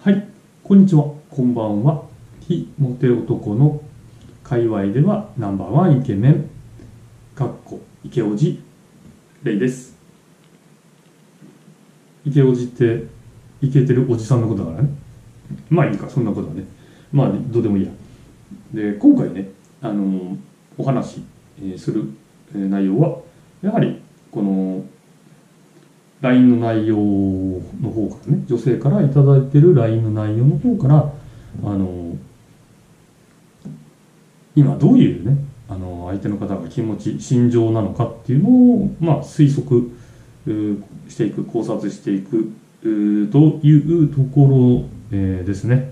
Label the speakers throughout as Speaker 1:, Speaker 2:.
Speaker 1: はい、こんにちは、こんばんは。非モテ男の界隈ではナンバーワンイケメン、イケオジ、レイです。イケオジってイケてるおじさんのことだからね。まあいいか、そんなことはね。まあどうでもいいや。で、今回ね、お話しする内容は、やはりこの LINE の内容の方からね、女性からいただいている LINE の内容の方から、今どういうね、相手の方が気持ち、心情なのかっていうのを、推測していく、考察していくというところ、ですね。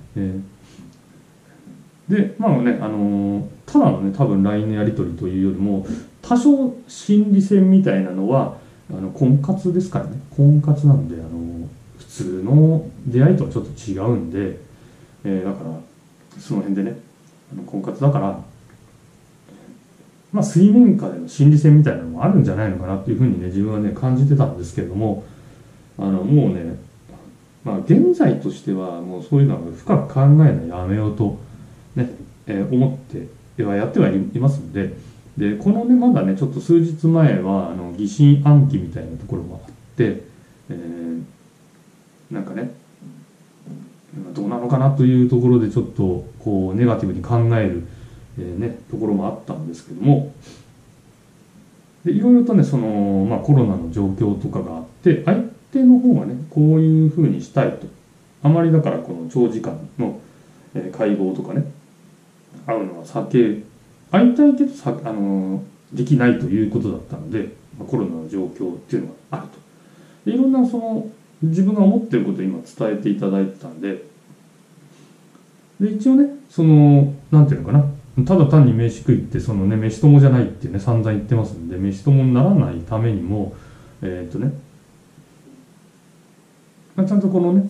Speaker 1: で、ただのね、多分 LINE のやり取りというよりも、多少心理戦みたいなのは、婚活ですからね。婚活なんで、普通の出会いとはちょっと違うんで、だから、その辺でね、婚活だから、水面下での心理戦みたいなのもあるんじゃないのかなっていうふうにね、自分はね、感じてたんですけれども、もうね、現在としては、もうそういうのは深く考えないやめようと、ね、思ってやってはいますので、で、このね、まだね、ちょっと数日前は、疑心暗鬼みたいなところもあって、なんかね、どうなのかなというところでちょっとこうネガティブに考える、ところもあったんですけども、でいろいろとねコロナの状況とかがあって相手の方がねこういうふうにしたいと、あまりだからこの長時間の、会合とかね会うのは会いたいけどできないということだったので、コロナの状況っていうのがあると。でいろんな自分が思っていることを今伝えていただいてたんで、一応ねなんていうのかな、ただ単に飯食いって飯友じゃないってね散々言ってますんで、飯友にならないためにもちゃんとこのね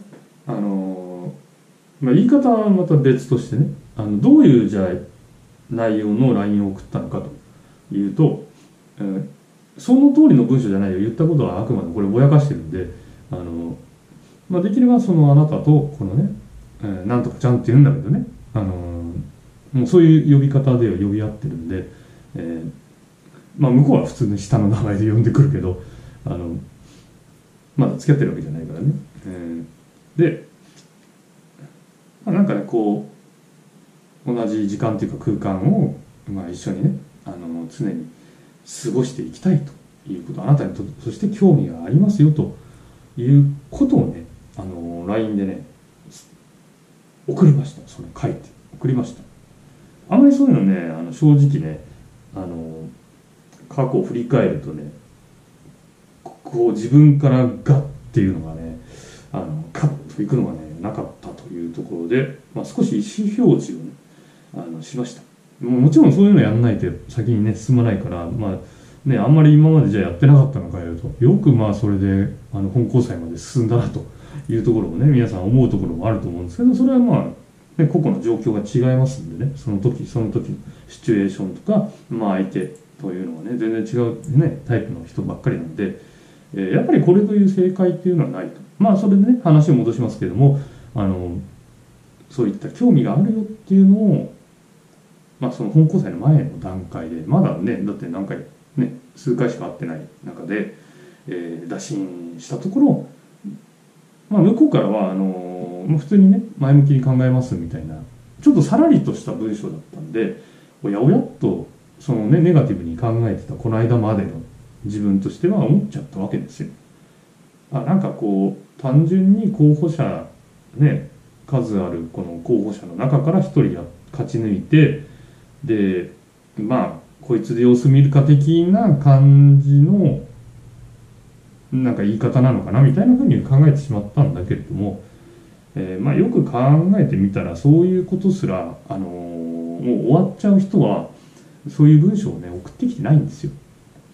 Speaker 1: 言い方はまた別としてね、どういうじゃあ内容の LINE を送ったのかというと、その通りの文章じゃないよ、言ったことはあくまでこれぼやかしてるんで、できればあなたとこのね、なんとかちゃんって言うんだけどね、もうそういう呼び方では呼び合ってるんで、向こうは普通に下の名前で呼んでくるけど、まだ付き合ってるわけじゃないからね、で、なんかねこう同じ時間というか空間を、一緒にね常に過ごしていきたいということ、あなたにとそして興味がありますよということをねLINE でね送りました。書いて送りました。あまりそういうのね正直ね過去を振り返るとねこう自分からガッっていうのがねカッといくのがねなかったというところで、少し意思表示をねしました。もちろんそういうのやんないと先にね進まないから、あんまり今までじゃあやってなかったのかよと、よくそれで本交際まで進んだなというところもね皆さん思うところもあると思うんですけど、それは個々の状況が違いますんでね、その時その時のシチュエーションとか、相手というのはね全然違うねタイプの人ばっかりなんで、やっぱりこれという正解っていうのはないと。それでね話を戻しますけれども、そういった興味があるよっていうのを、その本交際の前の段階でまだね、だって何回ね数回しか会ってない中で、打診したところ、向こうからは普通にね前向きに考えますみたいなちょっとさらりとした文章だったんで、おやおやっとネガティブに考えてたこの間までの自分としては思っちゃったわけですよ。なんかこう単純に候補者ね、数あるこの候補者の中から一人勝ち抜いて、でこいつで様子見るか的な感じのなんか言い方なのかなみたいなふうに考えてしまったんだけれども、よく考えてみたらそういうことすら、もう終わっちゃう人はそういう文章をね送ってきてないんですよ。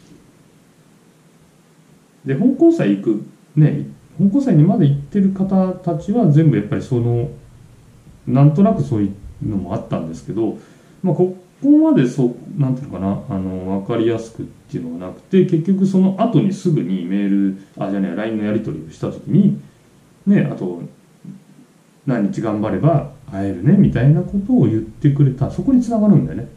Speaker 1: で本交際行くね、本交際にまで行ってる方たちは全部やっぱりなんとなくそういうのもあったんですけど、ここまでなんていうのかな分かりやすくっていうのがなくて、結局その後にすぐにメールLINE のやり取りをした時にね、あと何日頑張れば会えるねみたいなことを言ってくれた、そこにつながるんだよね。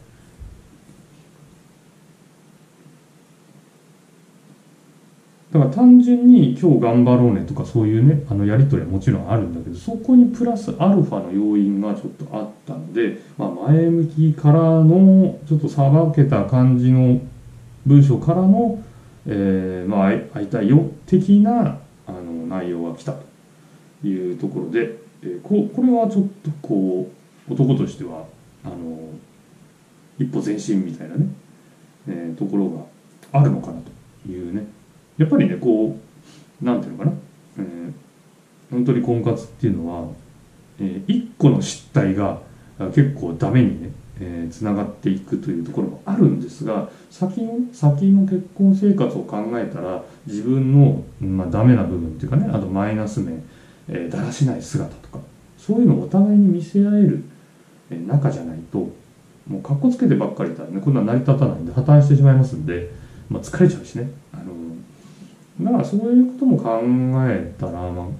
Speaker 1: だから単純に今日頑張ろうねとかそういうね、やり取りはもちろんあるんだけど、そこにプラスアルファの要因がちょっとあったので、前向きからのちょっとさばけた感じの文章からの、会いたいよ的な内容が来たというところで、これはちょっとこう男としては一歩前進みたいなね、ところがあるのかなというね。やっぱりね、こうなんていうのかな、本当に婚活っていうのは、一個の失態が結構ダメにねつながっていくというところもあるんですが、先の結婚生活を考えたら自分の、ダメな部分っていうかね、あとマイナス面、だらしない姿とかそういうのをお互いに見せ合える仲じゃないと、もうかっこつけてばっかりいたらね、こんな成り立たないんで破綻してしまいますんで、疲れちゃうしね、だからそういうことも考えたら、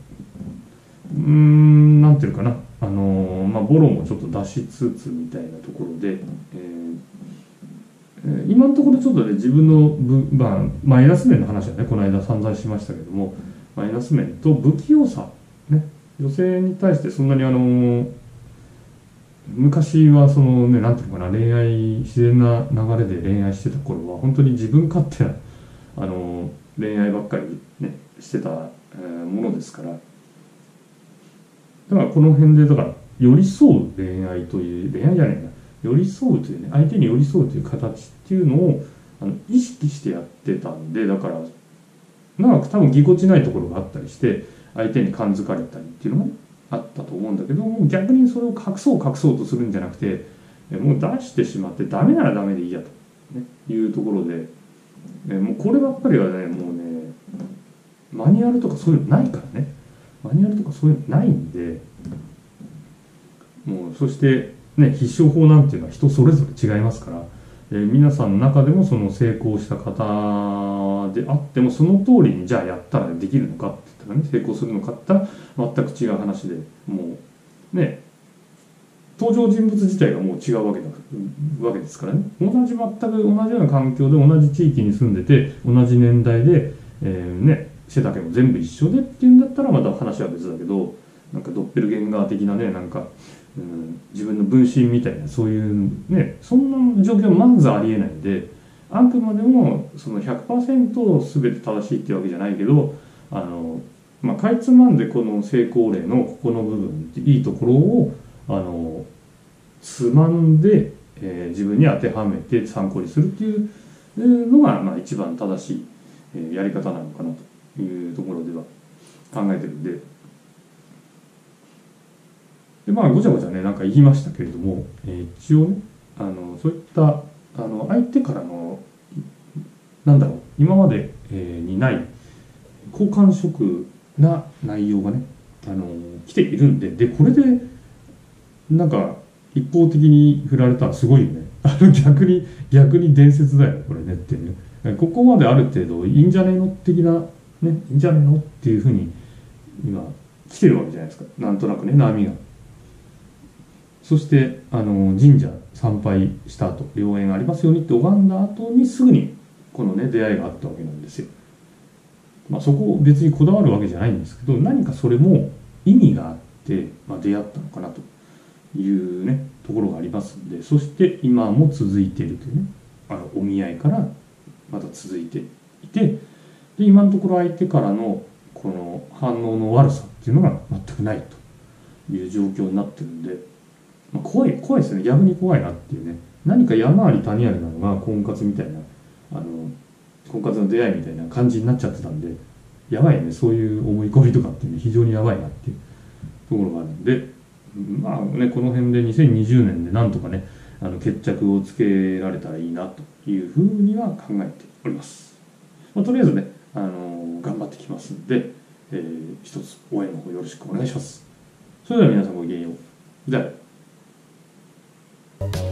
Speaker 1: なんていうかな、ボロもちょっと出しつつみたいなところで、今のところちょっとね、自分のマイナス面の話はね、この間散々しましたけども、マイナス面と不器用さ、ね、女性に対してそんなに昔はそのね、なんていうのかな、自然な流れで恋愛してた頃は、本当に自分勝手な、恋愛ばっかりね、してた、ものですから、だからこの辺で、だから寄り添う恋愛という、恋愛じゃないな、寄り添うというね、相手に寄り添うという形っていうのを意識してやってたんで、だからなんか多分ぎこちないところがあったりして、相手に感づかれたりっていうのが、ね、あったと思うんだけども、逆にそれを隠そうとするんじゃなくて、もう出してしまって、ダメならダメでいいやと、ね、いうところで、もうこればっかりはね、もうね、マニュアルとかそういうのないからね、マニュアルとかそういうのないんで、もうそしてね、必勝法なんていうのは人それぞれ違いますから、皆さんの中でもその成功した方であっても、その通りにじゃあやったらできるのかって言ったらね、成功するのかって言ったら全く違う話で、もうね、登場人物自体がもう違うわけですからね、全く同じような環境で同じ地域に住んでて、同じ年代で、背丈も全部一緒でっていうんだったらまた話は別だけど、なんかドッペルゲンガー的なね、なんか、自分の分身みたいな、そういうね、そんな状況はまずありえないんで、あくまでもその 100% 全て正しいっていうわけじゃないけど、かいつまんでこの成功例のここの部分、いいところをつまんで、自分に当てはめて参考にするっていうのが、一番正しい、やり方なのかなというところでは考えてるんで。でごちゃごちゃね、なんか言いましたけれども、一応ね、そういった相手からのなんだろう、今まで、にない好感触な内容がね、来ているんで、これでなんか一方的に振られたらすごいよね。逆に伝説だよこれねっていうね。ここまである程度いいんじゃねえの的なね、いいんじゃねえのっていうふうに今来てるわけじゃないですか。なんとなくね、波が。そして神社参拝した後、良縁ありますようにって拝んだ後にすぐにこのね出会いがあったわけなんですよ。そこを別にこだわるわけじゃないんですけど、何かそれも意味があって、出会ったのかなというねところがありますんで、そして今も続いているというね、お見合いからまだ続いていて、で今のところ相手からのこの反応の悪さっていうのが全くないという状況になってるんで、怖いですね。逆に怖いなっていうね。何か山あり谷ありなのが婚活みたいな、婚活の出会いみたいな感じになっちゃってたんで、やばいね、そういう思い込みとかっていうのは非常にやばいなっていうところがあるんで、この辺で2020年でなんとかね、決着をつけられたらいいなというふうには考えております。とりあえずね、頑張ってきますんで、一つ応援の方よろしくお願いします。それでは皆さんごきげんよう。じゃあね。